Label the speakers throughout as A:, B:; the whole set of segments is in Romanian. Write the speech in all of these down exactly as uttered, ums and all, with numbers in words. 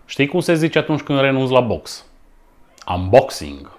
A: Știi cum se zice atunci când renunți la box? Unboxing.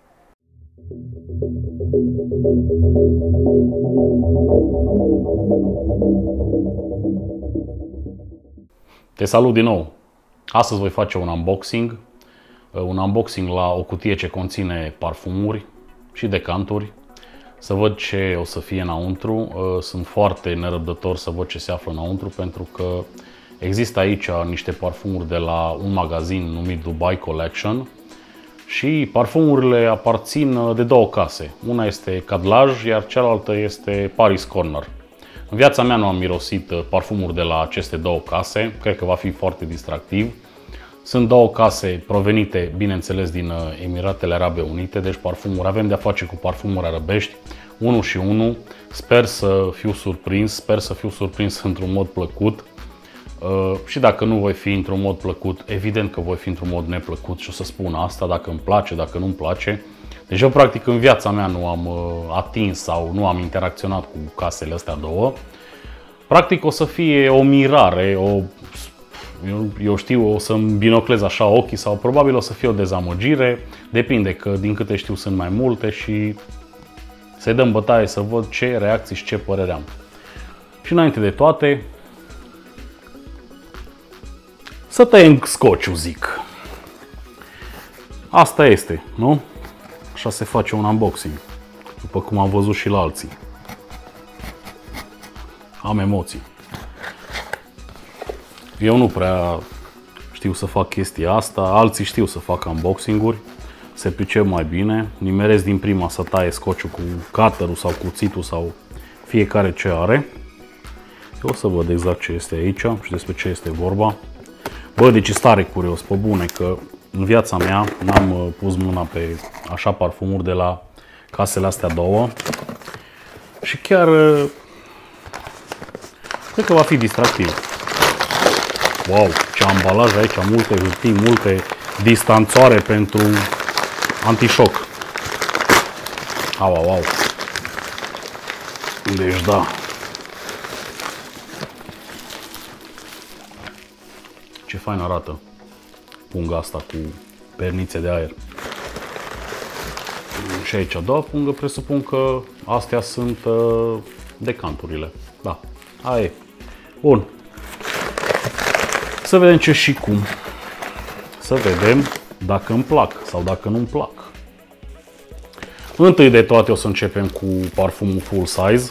A: Te salut din nou! Astăzi voi face un unboxing. Un unboxing la o cutie ce conține parfumuri și decanturi. Să văd ce o să fie înăuntru. Sunt foarte nerăbdător să văd ce se află înăuntru, pentru că există aici niște parfumuri de la un magazin numit Dubai Collection și parfumurile aparțin de două case. Una este Cadlaj, iar cealaltă este Paris Corner. În viața mea nu am mirosit parfumuri de la aceste două case, cred că va fi foarte distractiv. Sunt două case provenite, bineînțeles, din Emiratele Arabe Unite, deci parfumuri, avem de-a face cu parfumuri arabești, unul și unul. Sper să fiu surprins, sper să fiu surprins într-un mod plăcut. Uh, și dacă nu voi fi într-un mod plăcut, evident că voi fi într-un mod neplăcut și o să spun asta, dacă îmi place, dacă nu îmi place. Deci eu practic în viața mea nu am uh, atins sau nu am interacționat cu casele astea două. Practic o să fie o mirare, o, eu, eu știu, o să-mi binoclez așa ochii sau probabil o să fie o dezamăgire. Depinde, că din câte știu sunt mai multe și se dă în bătaie să văd ce reacții și ce părere am. Și înainte de toate, să tăiem scociul, zic. Asta este, nu? Așa se face un unboxing, după cum am văzut și la alții. Am emoții. Eu nu prea știu să fac chestia asta, alții știu să fac unboxing-uri, se pricep mai bine, nimeresc din prima să taie scociul cu cutterul sau cuțitul sau fiecare ce are. Eu o să văd exact ce este aici și despre ce este vorba. Bă, deci e tare curios, pe bune, că în viața mea n-am pus mâna pe așa parfumuri de la casele astea două și chiar cred că va fi distractiv. Wow, ce ambalaj aici, multe hârtii, multe distanțoare pentru antișoc. Au, au, au. Deci da. Ce fain arată punga asta cu pernițe de aer. Și aici a doua pungă, presupun că astea sunt uh, decanturile. Da, aia e. Bun. Să vedem ce și cum. Să vedem dacă îmi plac sau dacă nu îmi plac. Întâi de toate o să începem cu parfumul full size,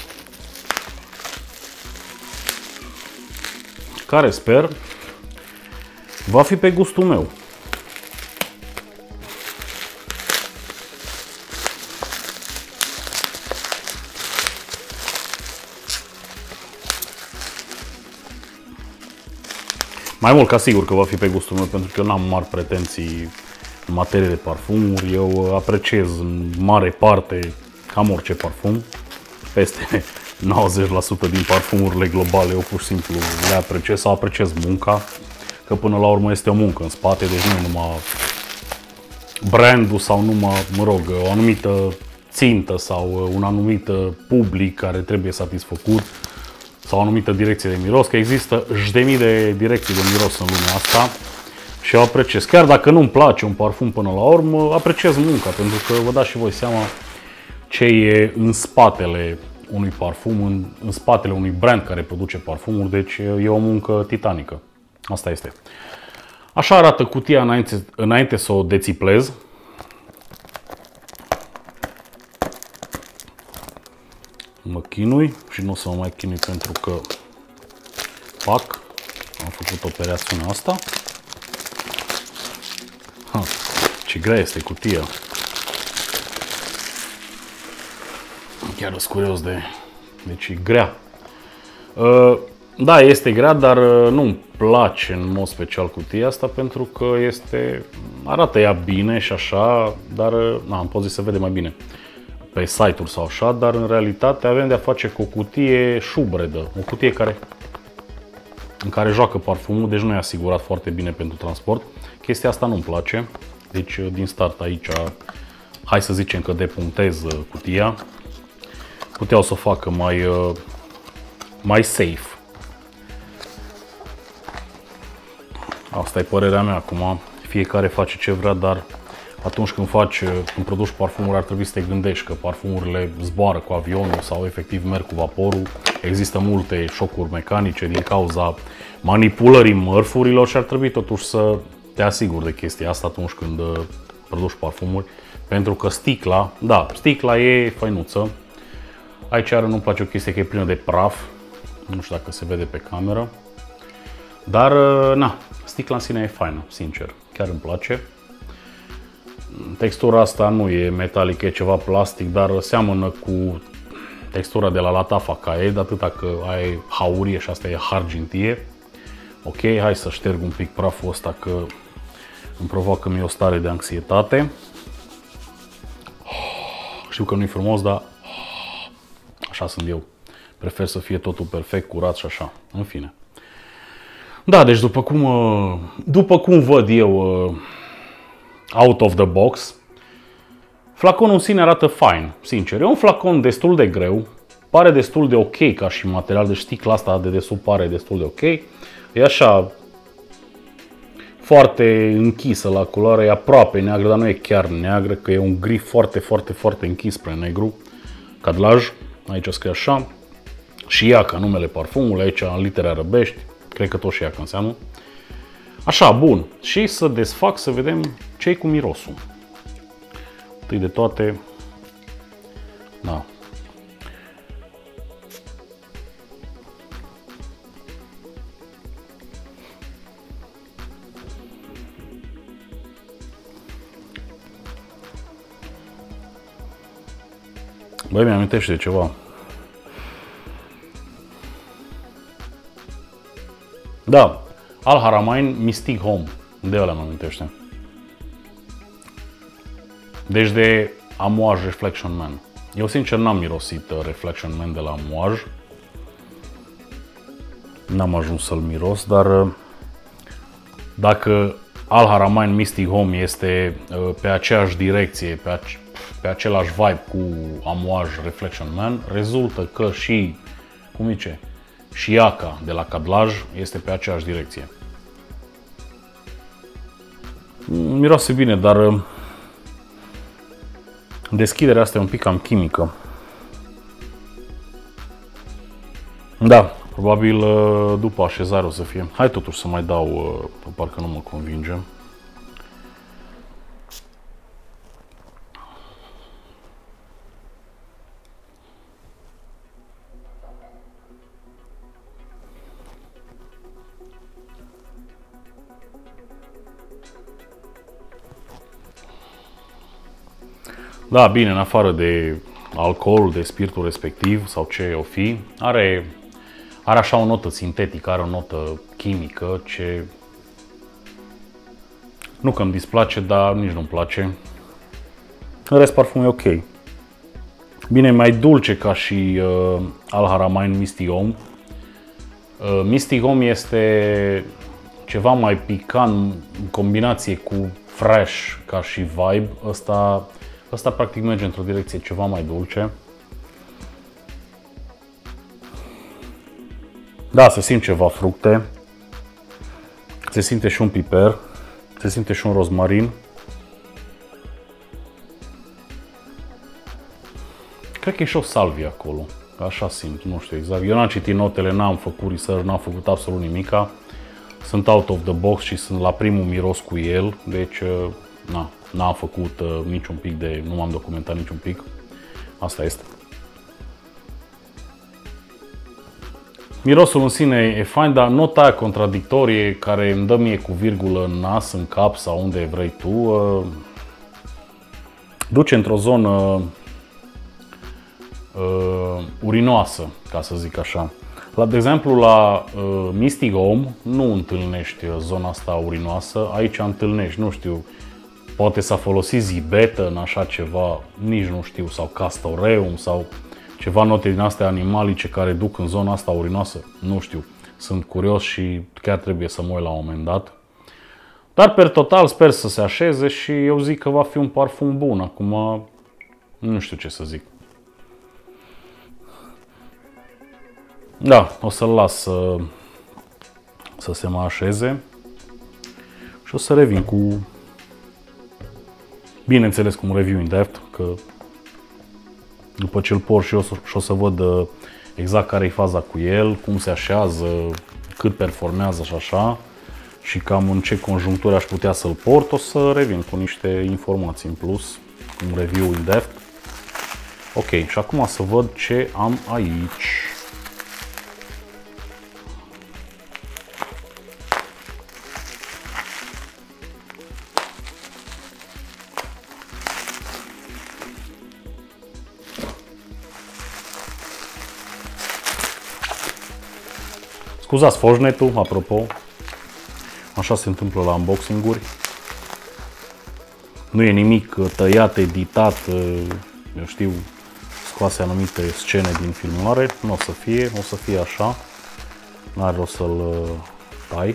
A: care sper va fi pe gustul meu. Mai mult ca sigur că va fi pe gustul meu, pentru că eu n-am mari pretenții în materie de parfumuri. Eu apreciez în mare parte cam orice parfum. Peste nouăzeci la sută din parfumurile globale eu pur și simplu le apreciez sau apreciez munca. Că până la urmă este o muncă în spate, deci nu numai brandul sau numai, mă rog, o anumită țintă sau un anumit public care trebuie satisfăcut sau o anumită direcție de miros, că există zeci de mii de direcții de miros în lumea asta și eu apreciez. Chiar dacă nu-mi place un parfum până la urmă, apreciez munca, pentru că vă dați și voi seama ce e în spatele unui parfum, în, în spatele unui brand care produce parfumuri, deci e o muncă titanică. Asta este. Așa arată cutia înainte, înainte să o dețiplez. Mă chinui și nu o să mă mai chinui, pentru că pac, am făcut operațiunea asta. Ha, ce grea este cutia. Chiar sunt curios de... Deci e grea. Uh, Da, este grea, dar nu-mi place în mod special cutia asta, pentru că este, arată ea bine și așa, dar na, am putut să vede mai bine pe site-uri sau așa, dar în realitate avem de-a face cu o cutie șubredă, o cutie care, în care joacă parfumul, deci nu e asigurat foarte bine pentru transport. Chestia asta nu-mi place, deci din start aici, hai să zicem că depunctez cutia. Puteau să o facă mai, mai safe. Asta e părerea mea acum. Fiecare face ce vrea, dar atunci când faci, când produci parfumuri, ar trebui să te gândești că parfumurile zboară cu avionul sau efectiv merg cu vaporul. Există multe șocuri mecanice din cauza manipulării mărfurilor și ar trebui totuși să te asiguri de chestia asta atunci când produci parfumuri. Pentru că sticla, da, sticla e făinuță. Aici are, nu-mi place o chestie că e plină de praf. Nu știu dacă se vede pe cameră. Dar, na, sticla în sine e faină, sincer. Chiar îmi place. Textura asta nu e metalică, e ceva plastic, dar seamănă cu textura de la Latafa Caed, atâta că aia e haurie și asta e argintie. Ok, hai să șterg un pic praful ăsta că îmi provoacă mie o stare de anxietate. Știu că nu-i frumos, dar așa sunt eu. Prefer să fie totul perfect, curat și așa. În fine. Da, deci după cum, după cum văd eu out of the box, flaconul în sine arată fain, sincer. E un flacon destul de greu, pare destul de ok ca și material, deci sticla asta de desubt pare destul de ok. E așa foarte închisă la culoare, e aproape neagră, dar nu e chiar neagră, că e un gri foarte, foarte, foarte închis spre negru. Cadlaj, aici scrie așa. Și iaca, numele parfumului, aici în litere arăbești, cred că tot și iaca înseamnă. Așa, bun. Și să desfac să vedem ce-i cu mirosul. Întâi de toate, da. Băi, mi-amintește de ceva. Da, Al Haramain Mystic Home. De ăla mă amintește. Deci de Amouage Reflection Man. Eu sincer n-am mirosit Reflection Man de la Amouage. N-am ajuns să-l miros, dar dacă Al Haramain Mystic Home este pe aceeași direcție, pe, ace pe același vibe cu Amouage Reflection Man, rezultă că și, cum zice, și iaca de la Cadlaj este pe aceeași direcție. Miroase bine, dar deschiderea asta e un pic cam chimică. Da, probabil după așezare o să fie. Hai totuși să mai dau, parcă nu mă convinge. Da, bine, în afară de alcool, de spiritul respectiv sau ce o fi, are, are așa o notă sintetică, are o notă chimică ce nu că îmi displace, dar nici nu-mi place. În rest, parfumul e ok. Bine, mai dulce ca și uh, Al Haramain Mystic Home. Uh, Mystic Home este ceva mai picant în combinație cu fresh ca și vibe. Ăsta Asta practic merge într-o direcție ceva mai dulce. Da, se simt ceva fructe. Se simte și un piper. Se simte și un rozmarin. Cred că e și o salvie acolo. Așa simt, nu știu exact. Eu n-am citit notele, n-am făcut research, n-am făcut absolut nimica. Sunt out of the box și sunt la primul miros cu el. Deci, na. N-am făcut uh, niciun pic de, nu m-am documentat niciun pic. Asta este. Mirosul în sine e fain, dar nota aia contradictorie care îmi dă mie cu virgulă în nas, în cap sau unde vrei tu, uh, duce într-o zonă uh, urinoasă, ca să zic așa. La, de exemplu, la uh, Mystic Home nu întâlnești zona asta urinoasă, aici întâlnești, nu știu, poate s-a folosit zibetă în așa ceva, nici nu știu, sau castoreum sau ceva note din astea animalice care duc în zona asta urinoasă, nu știu. Sunt curios și chiar trebuie să mă uit la un moment dat. Dar per total sper să se așeze și eu zic că va fi un parfum bun. Acum nu știu ce să zic. Da, o să-l las să, să se mai așeze. Și o să revin cu, bineînțeles, cu un review in depth, că după ce îl por și eu și o să văd exact care e faza cu el, cum se așează, cât performează și așa, și cam în ce conjuncturi aș putea să-l port, o să revin cu niște informații în plus, un review in depth. Ok, și acum să văd ce am aici. Scuzați foșnetul, apropo, așa se întâmplă la unboxing-uri. Nu e nimic tăiat, editat, eu știu, scoase anumite scene din filmare, nu o să fie, o să fie așa, n-are rost să-l tai.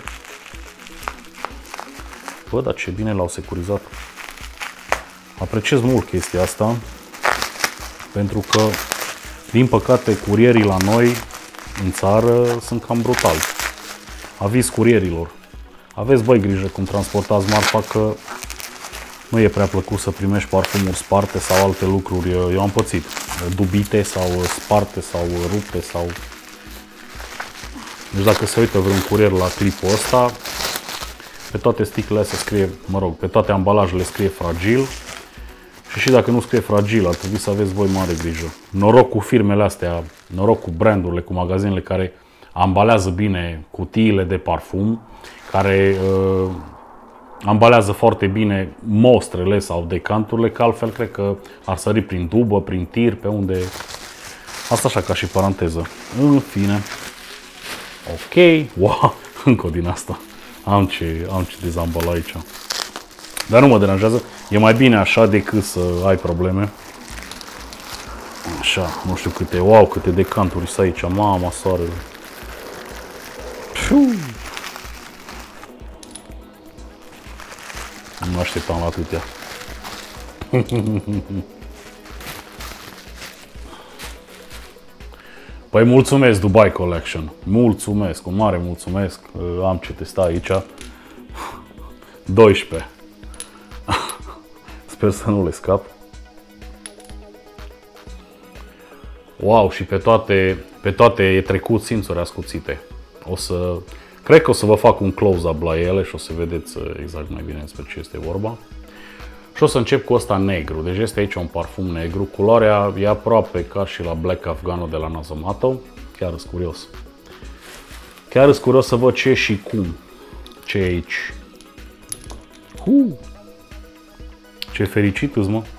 A: Bă, dar ce bine l-au securizat. Apreciez mult chestia asta, pentru că, din păcate, curierii la noi, în țară, sunt cam brutali. Aviz curierilor. Aveți, băi, grijă cum transportați marfa, că nu e prea plăcut să primești parfumuri sparte sau alte lucruri. Eu am pățit. Dubite sau sparte sau rupte sau... Deci dacă se uită vreun curier la clipul ăsta, pe toate sticlele astea scrie, mă rog, pe toate ambalajele scrie fragil. Și și dacă nu scrie fragil, ar trebui să aveți voi mare grijă. Noroc cu firmele astea, noroc cu brandurile, cu magazinele care ambalează bine cutiile de parfum, care uh, ambalează foarte bine mostrele sau decanturile, că altfel cred că ar sări prin dubă, prin tir, pe unde... Asta așa ca și paranteză. În fine. Ok. Wow, încă o din asta. Am ce, am ce dezambala aici. Dar nu mă deranjează. E mai bine așa decât să ai probleme. Așa, nu știu câte, wow, câte decanturi sunt aici, mama soarele. Piu. Nu mă așteptam la atâtea. Păi mulțumesc Dubai Collection. Mulțumesc, un mare mulțumesc. Am ce testa aici. doisprezece. Sper să nu le scap. Wow, și pe toate, pe toate e trecut simțuri ascuțite. O să, cred că o să vă fac un close-up la ele și o să vedeți exact mai bine despre ce este vorba. Și o să încep cu ăsta negru. Deci este aici un parfum negru. Culoarea e aproape ca și la Black Afghano de la Nasomatto. Chiar sunt curios. Chiar sunt curios să văd ce și cum. Ce e aici. Uh. Ce fericit îți, mă.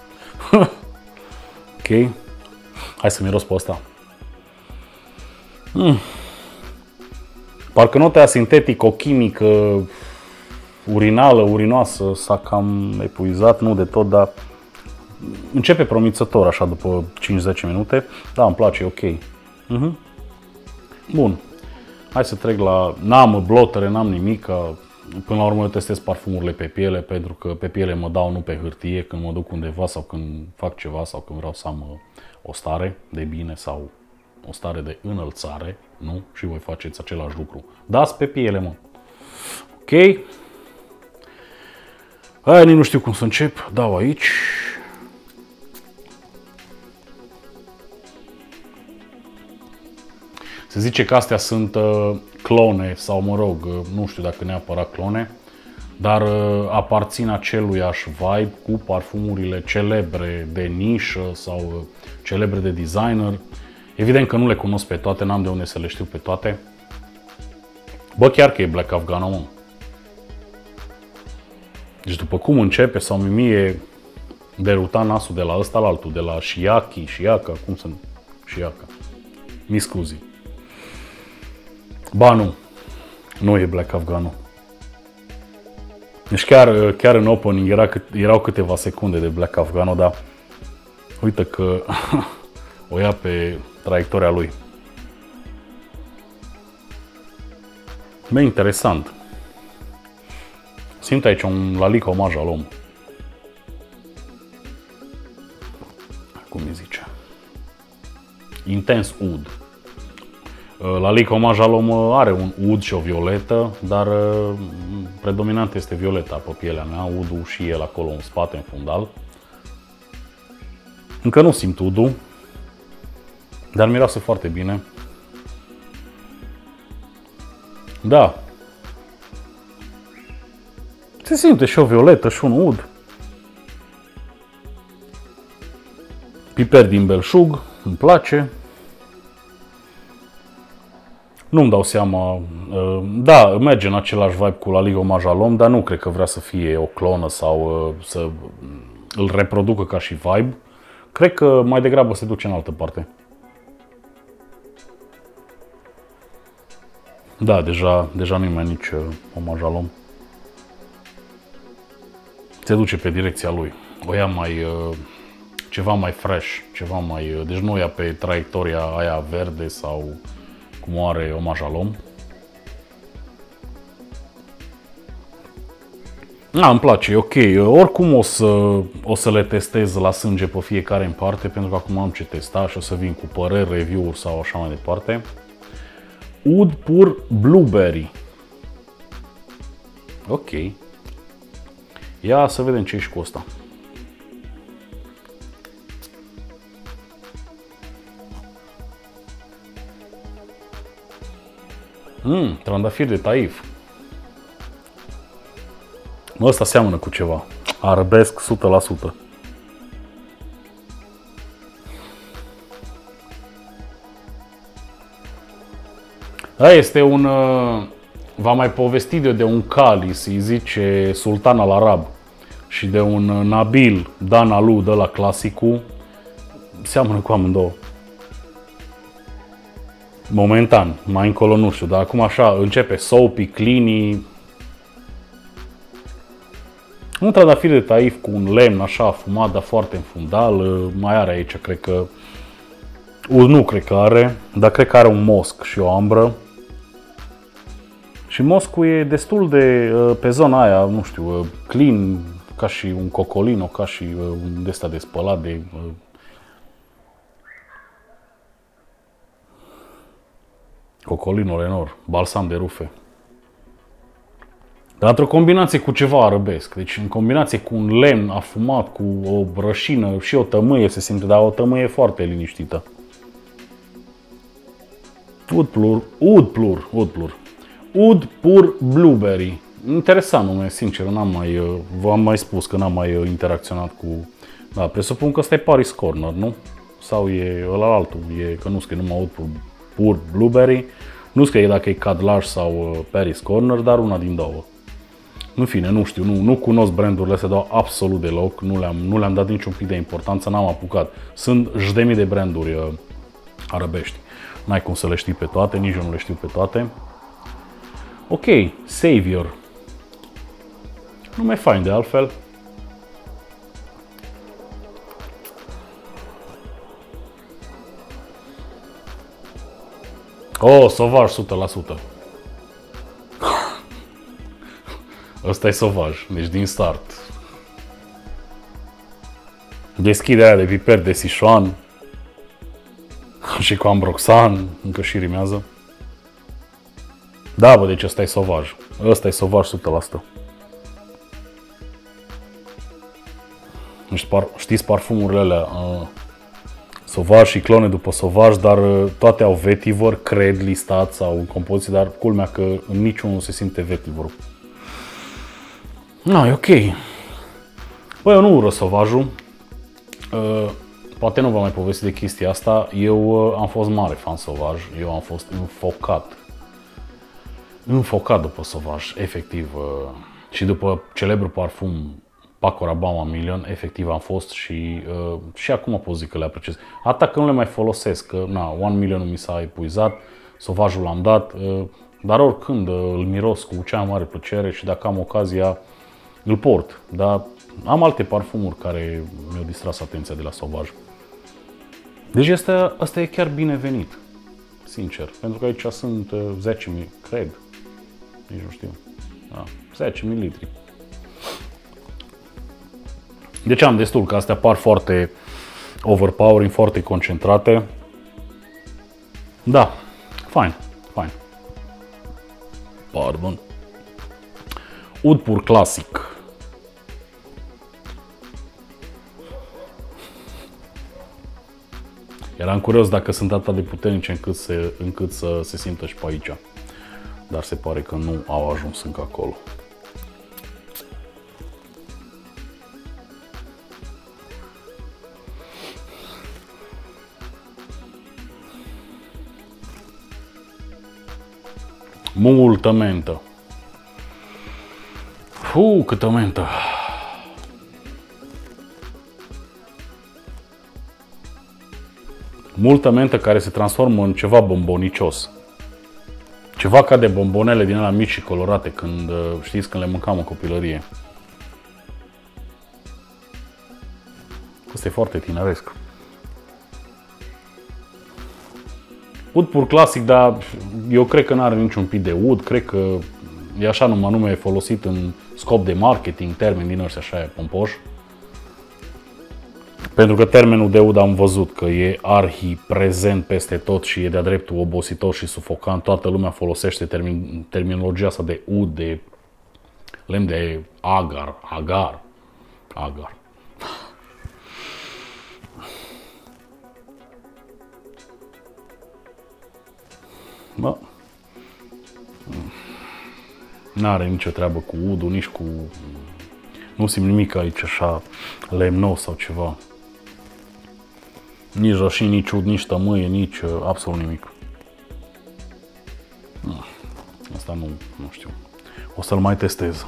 A: Ok. Hai să miros pe ăsta. Mm. Parcă nota sintetico-chimică, urinală, urinoasă, s-a cam epuizat, nu de tot, dar începe promițător așa după cinci zece minute. Da, îmi place, ok. Uh-huh. Bun. Hai să trec la... N-am blotere, n-am nimic. Până la urmă eu testez parfumurile pe piele, pentru că pe piele mă dau, nu pe hârtie, când mă duc undeva sau când fac ceva sau când vreau să am o stare de bine sau o stare de înălțare, nu? Și voi faceți același lucru. Dați pe piele, mă. Ok. Aia nici nu știu cum să încep. Dau aici. Se zice că astea sunt uh, clone sau, mă rog, uh, nu știu dacă neapărat clone, dar uh, aparțin aceluiași vibe cu parfumurile celebre de nișă sau uh, celebre de designer. Evident că nu le cunosc pe toate, n-am de unde să le știu pe toate. Bă, chiar că e Black Afghano, mă. Deci după cum începe, sau mie deruta nasul de la ăsta la altul, de la Shiaki, Shiaka, cum sunt? Shiaka. Mi scuzi. Ba nu, nu e Black Afghano. Deci chiar, chiar în opening era, erau câteva secunde de Black Afghano, dar uite că o ia pe traiectoria lui. Bine, interesant. Simt aici un lalic omaj al om. Cum îi zice? Intense Oud. La Lica Hommage à l'Homme are un ud și o violetă, dar predominant este violeta pe pielea mea, udul și el acolo în spate, în fundal. Încă nu simt udul, dar miroase foarte bine. Da. Se simte și o violetă și un ud. Piper din belșug, îmi place. Nu-mi dau seama, da, merge în același vibe cu La Liga Hommage à l'Homme, dar nu cred că vrea să fie o clonă sau să îl reproducă ca și vibe. Cred că mai degrabă se duce în altă parte. Da, deja, deja nu-i mai nici Hommage à l'Homme. Se duce pe direcția lui. O ia mai, ceva mai fresh, ceva mai, deci nu o ia pe traiectoria aia verde sau cum o are Hommage à l'Homme. Da, îmi place, e ok. Oricum o să, o să le testez la sânge pe fiecare în parte, pentru că acum am ce testa și o să vin cu păreri, review-uri sau așa mai departe. Oud pur blueberry. Ok. Ia să vedem ce e și cu ăsta. Mmm, trandafir de Taif. Mă, ăsta seamănă cu ceva. Arabesc o sută la sută. Da, este un... V-am mai povestit eu de un Cali, se zice Sultan al Arab, și de un Nabil Dan Alu de la clasicul. Seamănă cu amândouă. Momentan, mai încolo nu știu, dar acum așa începe Soapy, Clini. Un trandafir de Taif cu un lemn așa afumat, dar foarte în fundal. Mai are aici, cred că... Nu cred că are, dar cred că are un mosc și o ambră. Și moscul e destul de, pe zona aia, nu știu, clean, ca și un cocolino, ca și un de-ăsta de spălat, de... Cocolino Lenor, balsam de rufe. Dar într-o combinație cu ceva arabesc, deci în combinație cu un lemn afumat, cu o rășină și o tămâie se simte, dar o tămâie foarte liniștită. Oud plur, oud plur, oud plur. Oud pur blueberry. Interesant nume, sincer, n-am mai, v-am mai spus că n-am mai interacționat cu... Da, presupun că ăsta e Paris Corner, nu? Sau e ăla altul, e că nu scrie numai oud pur, pur blueberry. Nu scrie dacă e Cadlash sau Paris Corner, dar una din două. În fine, nu știu, nu, nu cunosc brandurile astea, dau absolut deloc, nu le-am nu le-am dat niciun pic de importanță, n-am apucat. Sunt zeci de mii de branduri uh, arabești. N-ai cum să le știi pe toate, nici eu nu le știu pe toate. Ok, Savior. Nume fain de altfel. Oh, Sauvage o sută la sută. Ăsta e Sauvage, deci din start. Deschiderea de piper de Sichuan. Și cu ambroxan, încă și rimează. Da, bă, deci ăsta e Sauvage. Ăsta e Sauvage o sută la sută. Știți parfumurile alea? Uh, Sauvage și clone după Sauvage, dar uh, toate au vetiver, cred, listat sau în compoziție, dar culmea că în niciunul se simte vetiver. No, e ok. Băi, eu nu ură Sauvage-ul. Uh, poate nu v-am mai povestit de chestia asta. Eu uh, am fost mare fan Sauvage. Eu am fost înfocat. Înfocat după Sauvage, efectiv. Uh, și după celebrul parfum Paco Rabanne One Million, efectiv am fost și, uh, și acum pot zic că le apreciez. Atât că nu le mai folosesc, că na, One Million mi s-a epuizat, Sauvage-ul l-am dat, uh, dar oricând uh, îl miros cu cea mai mare plăcere și dacă am ocazia îl port. Dar am alte parfumuri care mi-au distras atenția de la Sauvage. Deci asta, asta e chiar binevenit, sincer, pentru că aici sunt uh, zece mii, cred, nici nu știu, da, zece mililitri. Deci am destul, că astea par foarte overpowering, foarte concentrate. Da, Fain, fain. Pardon. Ud pur clasic. Eram curios dacă sunt atât de puternice încât, se, încât să se simtă și pe aici. Dar se pare că nu au ajuns încă acolo. Multă mentă. Fu, câtă mentă. Multă mentă care se transformă în ceva bombonicios. Ceva ca de bombonele din alea mici și colorate, când, știți, când le mâncam în copilărie. Asta e foarte tineresc. Ud pur clasic, dar eu cred că nu are niciun pic de ud, cred că e așa numai nume folosit în scop de marketing, termen din ăștia așa pompoși. Pentru că termenul de ud am văzut că e arhi prezent peste tot și e de-a dreptul obositor și sufocant. Toată lumea folosește termin, terminologia asta de ud, de lemn de agar, agar, agar. Bă, n-are nicio treabă cu udul, nici cu... Nu simt nimic aici așa lemnos sau ceva. Nici rășini, nici ud, nici tămâie, nici absolut nimic. Asta nu, nu știu. O să-l mai testez.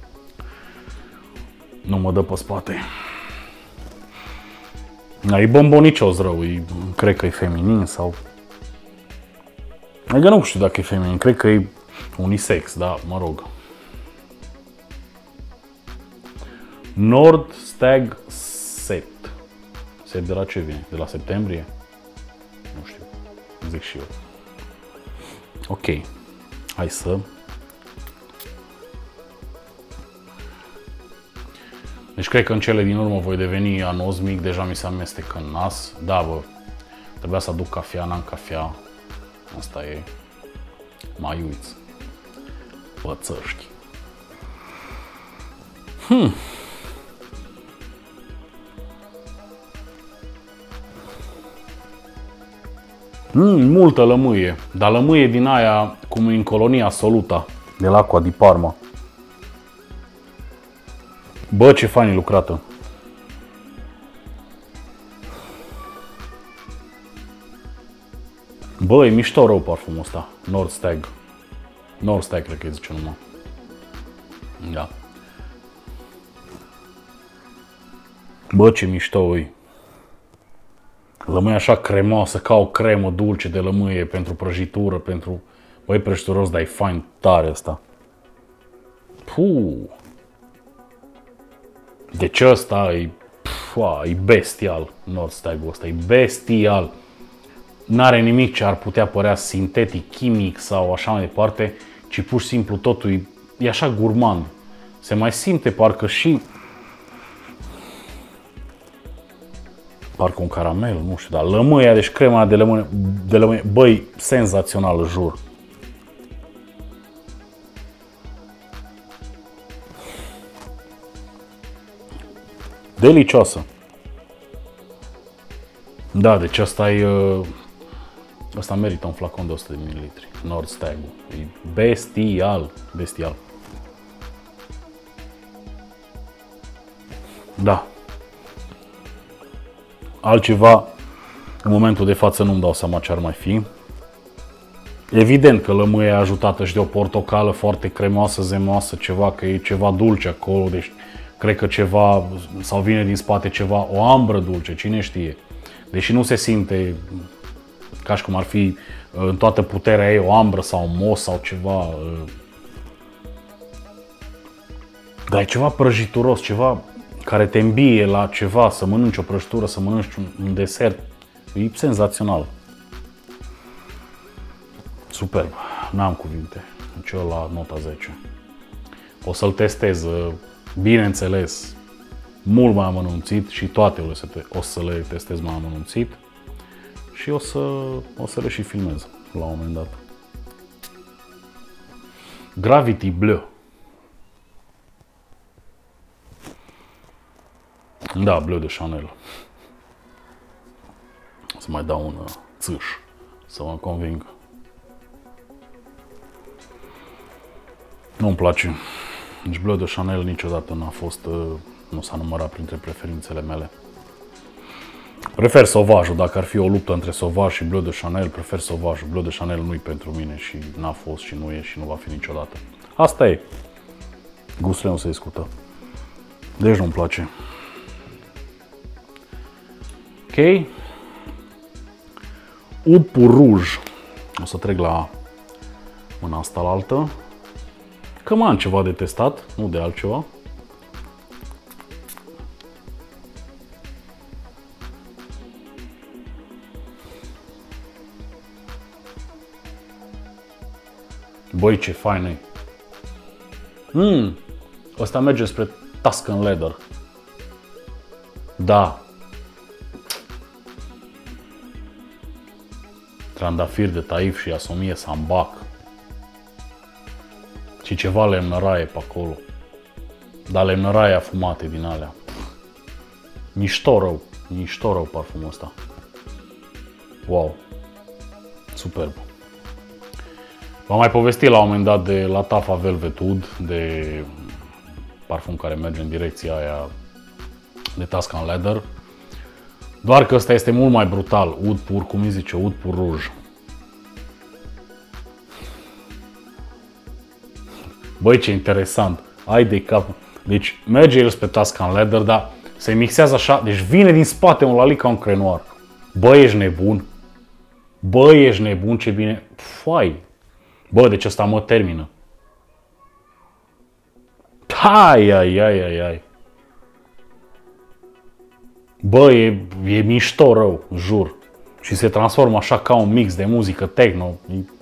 A: Nu mă dă pe spate. E bombonicios rău, e, cred că e feminin sau... Adică nu știu dacă e feminin, cred că e unisex, da, mă rog. Nord Stag Set. Set de la ce vine? De la septembrie? Nu știu, zic și eu. Ok, hai să... Deci cred că în cele din urmă voi deveni anosmic, deja mi se amestecă în nas. Da, bă, trebuia să aduc cafea, n-am cafea. Asta e. Mai uiți. Pățăști. Hmm. Mm, multă lămâie, dar lămâie din aia cum în colonia Assoluta de la Acqua di Parma. Bă, ce fain e lucrată. Bă, e mișto rău parfumul ăsta. Nord Stag. Nord Stag, cred că îi zice numai. Da. Bă, ce mișto e. Lămâie așa cremoasă, ca o cremă dulce de lămâie pentru prăjitură, pentru... Băi, prăjituros, dar e fain tare asta. Puh. Deci ăsta e... Pua, e bestial, Nord Stag-ul ăsta, e bestial. N-are nimic ce ar putea părea sintetic, chimic sau așa mai departe, ci pur și simplu totul e, e așa gurmand. Se mai simte parcă și... Parcă un caramel, nu știu, dar lămâia, deci crema de lămâie, de lămâie, băi, senzațională, jur. Delicioasă. Da, deci asta e... Asta merită un flacon de o sută de mililitri. Nord Stag-ul. E bestial, bestial. Da. Altceva, în momentul de față nu-mi dau seama ce ar mai fi. Evident că lămâia e ajutată și de o portocală foarte cremoasă, zemoasă, ceva, că e ceva dulce acolo, deci cred că ceva, sau vine din spate ceva, o ambră dulce, cine știe. Deși nu se simte ca și cum ar fi în toată puterea ei o ambră sau un mos sau ceva. Dar e ceva prăjituros, ceva care te îmbie la ceva, să mănânci o prăjitură, să mănânci un desert. E senzațional. Superb. N-am cuvinte. Deci eu la nota zece. O să-l testez, bineînțeles, mult mai amănunțit și toate o să le testez mai amănunțit și o să, o să le și filmez. la un moment dat. Gravity Bleu. Da, Bleu de Chanel. Să mai dau un uh, țâș, să mă conving. Nu-mi place. Deci Bleu de Chanel niciodată n-a fost, uh, nu s-a numărat printre preferințele mele. Prefer Sauvage-ul, dacă ar fi o luptă între Sauvage și Bleu de Chanel, prefer Sauvage-ul. Bleu de Chanel nu-i pentru mine și n-a fost și nu e și nu va fi niciodată. Asta e. Gusturile nu se discută. Deci nu-mi place. Ok. Oud pour rouge. O să trec la mâna asta la altă. Că mai am ceva de testat, nu de altceva. Băi, ce fain e. Mmm, ăsta merge spre Tuscan Leather. Da. Trandafir de Taif și Asomie Sambac. Și ceva lemnăraie pe acolo. Dar lemnăraie afumate din alea. Mișto rău. Mișto rău parfumul ăsta. Wow. Superb. V-am mai povestit la un moment dat de Lattafa Velvet Oud, de parfum care merge în direcția aia de Tuscan Leather. Doar că ăsta este mult mai brutal. Oud pur, cum îi zice, Oud pour rouge. Băi, ce interesant. Ai de cap. Deci merge el spre Tuscan Leather, dar se mixează așa. Deci vine din spate un lalic ca un crenoar. Bă, ești nebun. Bă, ești nebun, ce bine. Fai. Bă, deci ăsta mă termină. Hai, ai, ai, ai, ai. Bă, e, e mișto rău, jur. Și se transformă așa ca un mix de muzică techno.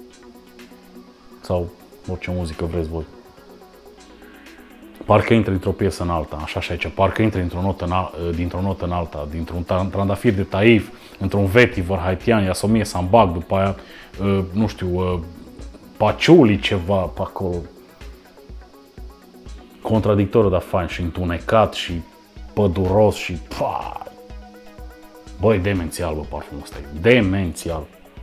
A: Sau orice muzică vreți voi. Parcă intri dintr-o piesă în alta, așa și aici. Parcă intri dintr-o notă, dintr-o notă în alta, dintr-un trandafir de Taif, într-un vetiver haitian, Asomie Sambac, după aia, nu știu, paciuli ceva pe acolo. Contradictoriu, dar fain și întunecat și păduros și... Pah! Băi, demențial, bă, parfumul ăsta e. Demențial.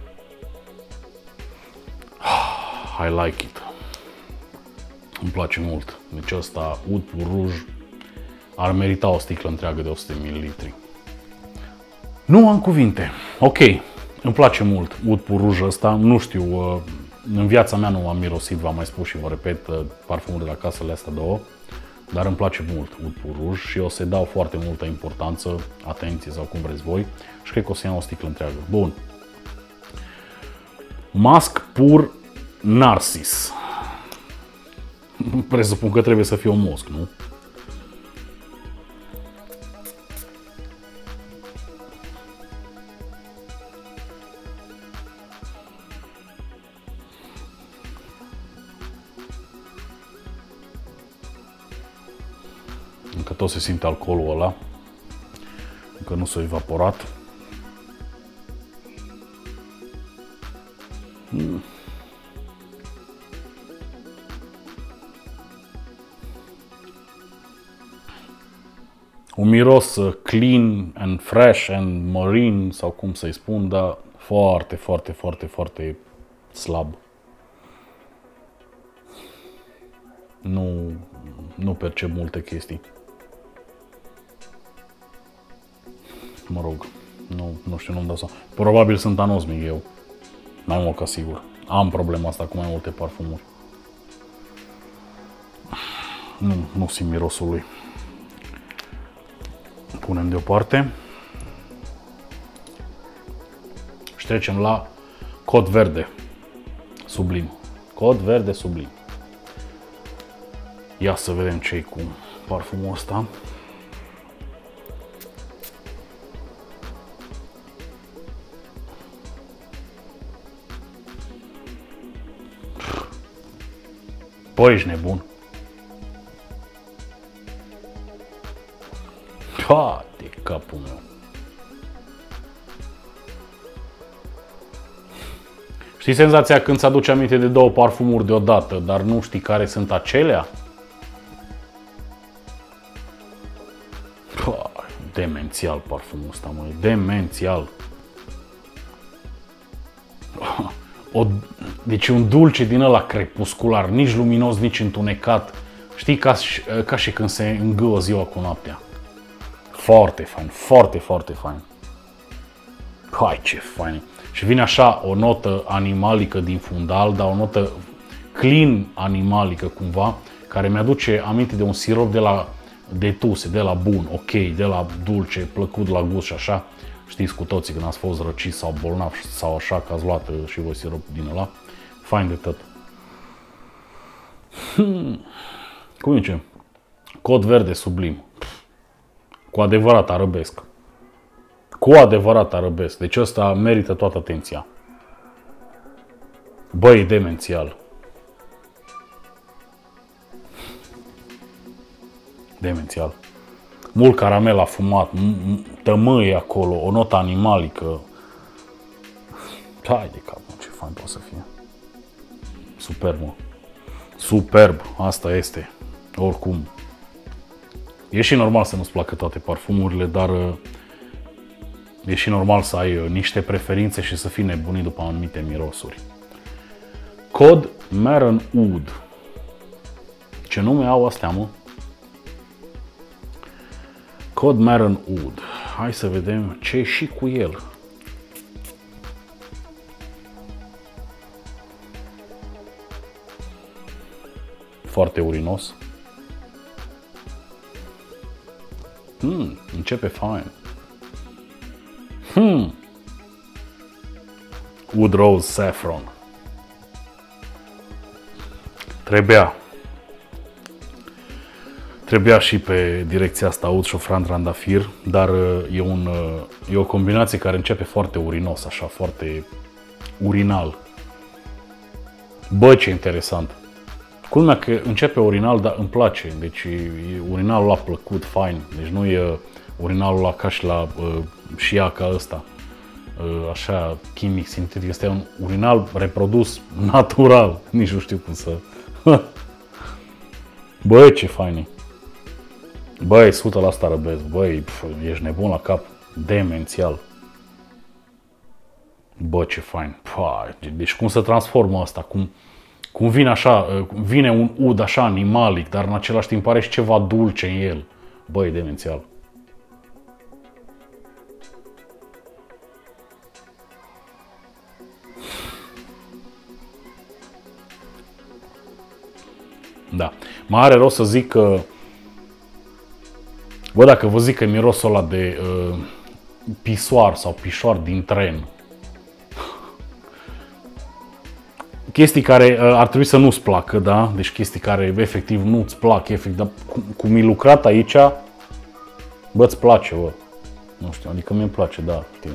A: I like it. Îmi place mult. Deci ăsta, Oud pour rouge, ar merita o sticlă întreagă de o sută de mililitri. Nu am cuvinte. Ok, îmi place mult Oud pour rouge ăsta. Nu știu, în viața mea nu am mirosit, v-am mai spus și vă repet, parfumul de la casele astea două. Dar îmi place mult Oud pour rouge și o să-i dau foarte multă importanță, atenție sau cum vreți voi. Și cred că o să iau o sticlă întreagă. Bun. Masque pour Narcis. Presupun că trebuie să fie un mosc, nu? Încă tot se simte alcoolul ăla. Încă nu s-a evaporat. Mm. Un miros clean and fresh and marine, sau cum să-i spun, dar foarte, foarte, foarte, foarte slab. Nu, nu percep multe chestii. Mă rog, nu, nu știu, nu-mi dau seama. Probabil sunt anosmic eu, mai mult ca sigur. Am problema asta cu mai multe parfumuri. Nu, nu simt mirosul lui. Punem deoparte. Și trecem la Cod Verde Sublim. Cod Verde Sublim. Ia să vedem ce-i cu parfumul ăsta. Băi, ești nebun. Ha, de capul meu. Știi senzația când ți aduce aminte de două parfumuri deodată, dar nu știi care sunt acelea? Păi, demențial parfumul ăsta, măi, demențial. O, deci un dulce din ăla crepuscular, nici luminos, nici întunecat. Știi, ca, ca și când se îngâă ziua cu noaptea. Foarte fain, foarte, foarte fain. Hai, ce fain. Și vine așa o notă animalică din fundal, dar o notă clean animalică cumva, care mi-aduce aminte de un sirop de la detuse, de la bun, ok, de la dulce, plăcut la gust și așa. Știți cu toții când ați fost răciți sau bolnavi sau așa că ați luat și voi sirop din ăla. Fain de tot. Hmm. Cum zice? Cod verde sublim. Cu adevărat arăbesc. Cu adevărat arăbesc. Deci ăsta merită toată atenția. Băi, demențial. Demențial. Mult caramel afumat, tămâie acolo, o notă animalică. Hai de cap, ce fain poate să fie. Superb, mă. Superb, asta este. Oricum. E și normal să nu-ți placă toate parfumurile, dar e și normal să ai niște preferințe și să fii nebunit după anumite mirosuri. Cod Maron Oud. Ce nume au astea, mă? Cod Maron Oud. Hai să vedem ce e și cu el. Foarte urinos. Hmm, începe fain. Hmm. Oud Rose Saffron. Trebuia. Trebuia și pe direcția asta Oud Șofran Trandafir, dar e, un, e o combinație care începe foarte urinos, așa, foarte urinal. Bă, ce interesant! Culmea că începe urinal, dar îmi place, deci e urinalul ăla plăcut, fain, deci nu e urinalul ăla ca și la uh, șiaca ăsta, uh, așa, chimic, sintetic, este un urinal reprodus natural, nici nu știu cum să... Bă, ce fain e! Băi, sută la asta răbesc, băi, pf, ești nebun la cap, demențial. Bă, ce fain, Păi, deci cum se transformă asta, cum, cum vine așa, vine un ud așa animalic, dar în același timp are și ceva dulce în el. Băi, demențial. Da, mai are rost să zic că bă, dacă vă zic că mirosul ăla de uh, pisoar sau pișoar din tren, chestii care uh, ar trebui să nu-ți placă, da? Deci chestii care efectiv nu-ți plac, efectiv, dar cum, cum e lucrat aici, bă, îți place, bă. Nu știu, adică mi-mi place, da, știu.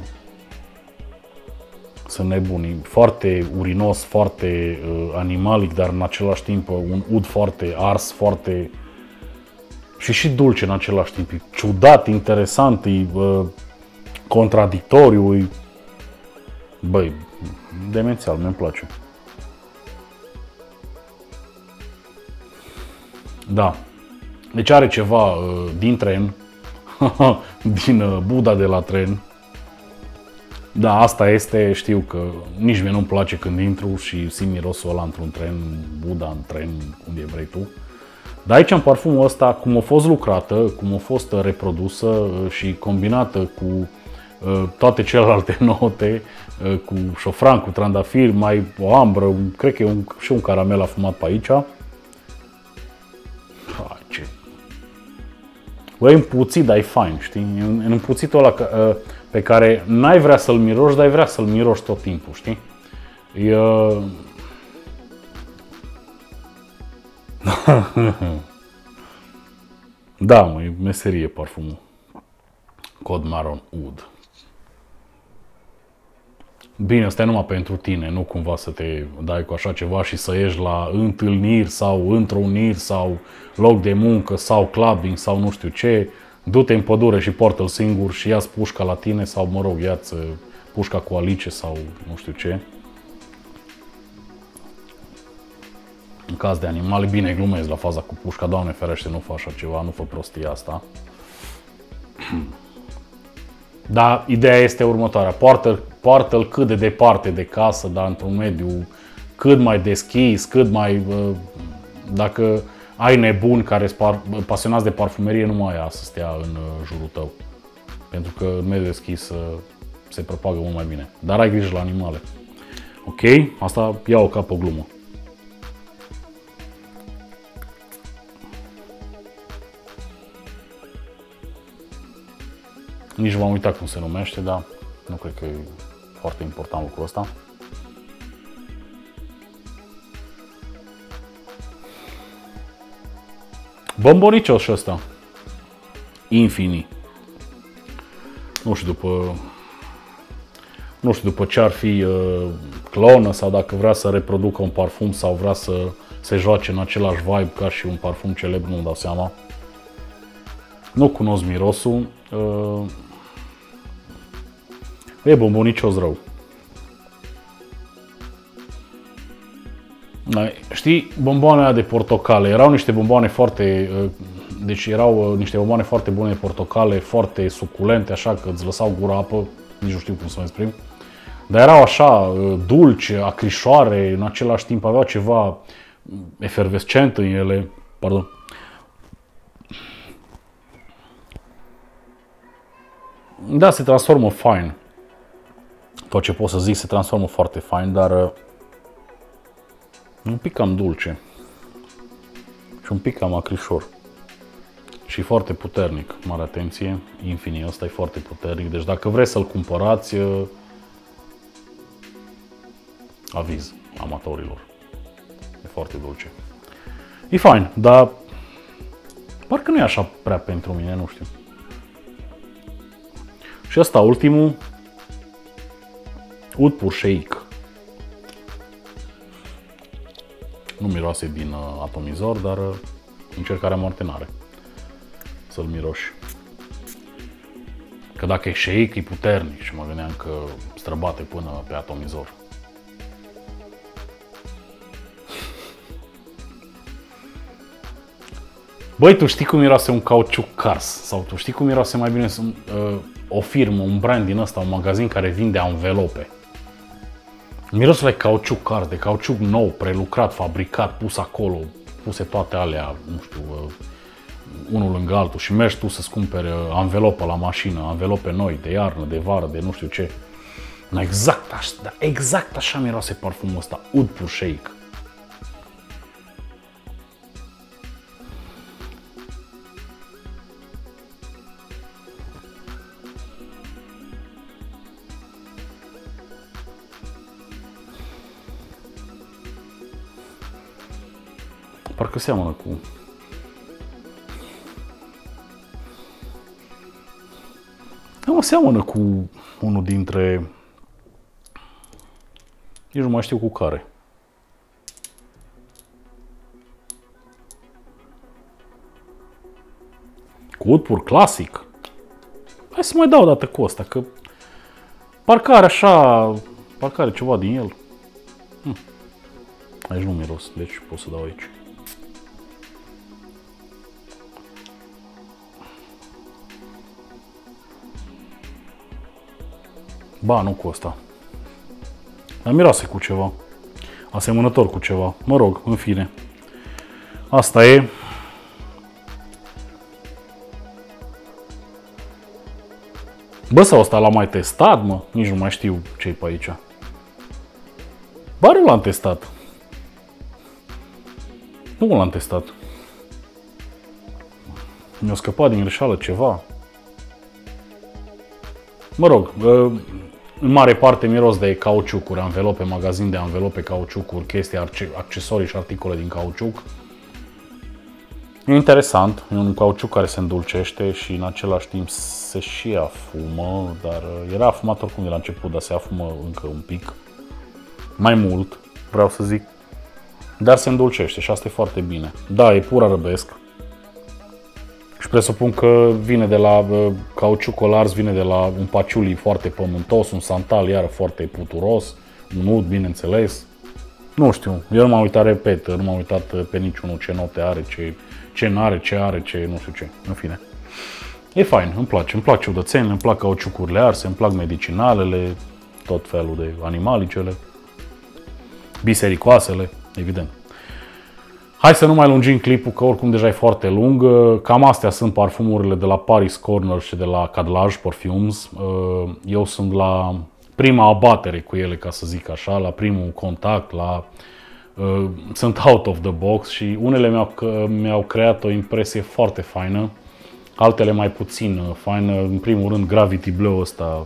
A: Sunt nebuni, foarte urinos, foarte uh, animalic, dar în același timp un ud foarte ars, foarte... Și și dulce în același timp, e ciudat, interesant, e uh, contradictoriu, e... Băi, demențial, mi-mi place. Da, deci are ceva uh, din tren, din uh, Buda de la tren. Da, asta este, știu că nici mie nu-mi place când intru și simt mirosul ăla într-un tren, Buda în tren, unde vrei tu. Dar aici în parfumul ăsta, cum a fost lucrată, cum a fost reprodusă și combinată cu uh, toate celelalte note, uh, cu șofran, cu trandafir, mai o ambră, cred că e un, și un caramel afumat pe aici. Hai, ce... Bă, e împuțit, dar e fain, știi? E împuțitul ăla uh, pe care n-ai vrea să-l miroși, dar ai vrea să-l miroși tot timpul, știi? E... Uh... Da, mă, e meserie parfumul. Cod Maron Oud. Bine, asta e numai pentru tine, nu cumva să te dai cu așa ceva și să ieși la întâlniri sau întruniri sau loc de muncă sau clubbing sau nu știu ce. Du-te în pădure și poartă-l singur și ia-ți pușca la tine sau, mă rog, ia-ți pușca cu alice sau nu știu ce. mâncați de animale. Bine, glumesc la faza cu pușca, Doamne ferește, nu fă așa ceva, nu fă prostia asta. Dar ideea este următoarea, poartă-l, poartă-l cât de departe de casă, dar într-un mediu cât mai deschis, cât mai... Dacă ai nebuni care sunt pasionați de parfumerie, nu mai ia să stea în jurul tău. Pentru că în mediul deschis se propagă mult mai bine. Dar ai grijă la animale. Ok? Asta iau ca pe o glumă. Nici v-am uitat cum se numește, dar nu cred că e foarte important lucrul ăsta. Bombonicios ăsta. Infini. Nu știu după... Nu știu după ce ar fi uh, clonă sau dacă vrea să reproducă un parfum sau vrea să se joace în același vibe ca și un parfum celebru, nu-mi dau seama. Nu cunosc mirosul. Uh, e bombonicios rău. Știi, bomboanele de portocale, erau niște bomboane foarte, deci erau niște bomboane foarte bune de portocale, foarte suculente, așa că îți lăsau gura apă, nici nu știu cum să mă exprim. Dar erau așa, dulci, acrișoare, în același timp aveau ceva efervescent în ele, pardon. Da, se transformă fain. Tot ce pot să zic se transformă foarte fain, dar un pic cam dulce și un pic cam acrișor și foarte puternic, mare atenție, Infini, ăsta e foarte puternic, deci dacă vreți să-l cumpărați, aviz amatorilor, e foarte dulce, e fain, dar parcă nu e așa prea pentru mine, nu știu. Și ăsta ultimul, Oud pour Cheikh. Nu miroase din uh, atomizor, dar uh, încercarea moarte n-are să-l miroși. Că dacă e Cheikh, e puternic și mă gândeam că străbate până pe atomizor. Băi, tu știi cum miroase un cauciuc Cars? Sau tu știi cum miroase mai bine uh, o firmă, un brand din ăsta, un magazin care vinde anvelope? Mirosul de cauciuc Cars, de cauciuc nou, prelucrat, fabricat, pus acolo, puse toate alea, nu știu, uh, unul lângă altul și mergi tu să-ți cumperi anvelopă la mașină, anvelope noi, de iarnă, de vară, de nu știu ce. Exact așa, exact așa miroase parfumul ăsta, Oud pour Cheikh. Parcă seamănă cu... Nu, seamănă cu unul dintre... Nici nu mai știu cu care. Cu Oud pour Classic. Hai să mai dau o dată cu ăsta, că... Parcă are așa... Parcă are ceva din el. Hm. Aici nu miros, deci pot să dau aici. Ba, nu cu ăsta. Dar miroase cu ceva. Asemănător cu ceva. Mă rog, în fine. Asta e. Bă, sau ăsta l-am mai testat, mă? Nici nu mai știu ce-i pe aici. Ba, nu l-am testat. Nu l-am testat. Mi-a scăpat din greșeală ceva. Mă rog, în mare parte miros de cauciucuri, anvelope, magazin de anvelope, cauciucuri, chestii, accesorii și articole din cauciuc. E interesant, e un cauciuc care se îndulcește și în același timp se și afumă, dar era afumat oricum de la început, dar se afumă încă un pic. Mai mult, vreau să zic, dar se îndulcește și asta e foarte bine. Da, e pur arabesc. Și presupun că vine de la uh, cauciucul ars, vine de la un paciuli foarte pământos, un santal iar foarte puturos, un ud, bineînțeles. Nu știu, eu nu m-am uitat, repet, nu m-am uitat pe niciunul ce note are, ce, ce n-are, ce are, ce nu știu ce, în fine. E fain, îmi place, îmi plac ciudățenile, îmi plac cauciucurile arse, îmi plac medicinalele, tot felul de animalicele, bisericoasele, evident. Hai să nu mai lungim clipul, că oricum deja e foarte lung. Cam astea sunt parfumurile de la Paris Corner și de la Cadlage Parfums. Eu sunt la prima abatere cu ele, ca să zic așa, la primul contact, la... sunt out of the box și unele mi-au, mi-au creat o impresie foarte faină, altele mai puțin faină. În primul rând Gravity Bleu ăsta,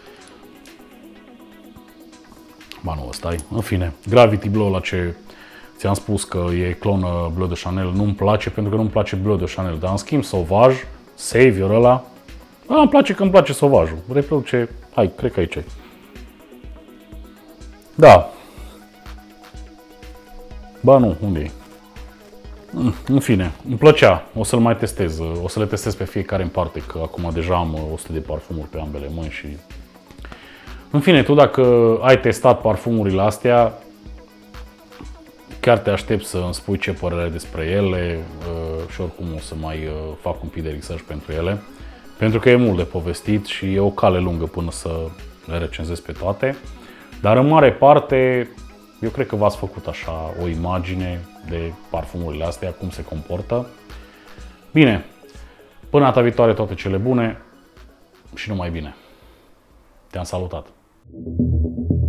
A: ba nu, ăsta e, în fine, Gravity Bleu, la ce ți-am spus că e clon Bleu de Chanel, nu-mi place pentru că nu-mi place Bleu de Chanel, dar în schimb Sauvage, Savior ăla, ăla îmi place că îmi place Sauvage-ul, reproduce, hai, cred că aici e. Da. Ba nu, unde e? În fine, îmi plăcea, o să-l mai testez, o să le testez pe fiecare în parte, că acum deja am o sută de parfumuri pe ambele mâini și... În fine, tu dacă ai testat parfumurile astea, chiar te aștept să îmi spui ce părere despre ele și oricum o să mai fac un pic de research pentru ele, pentru că e mult de povestit și e o cale lungă până să le recenzez pe toate, dar în mare parte eu cred că v-ați făcut așa o imagine de parfumurile astea, cum se comportă. Bine, până data viitoare toate cele bune și numai bine. Te-am salutat!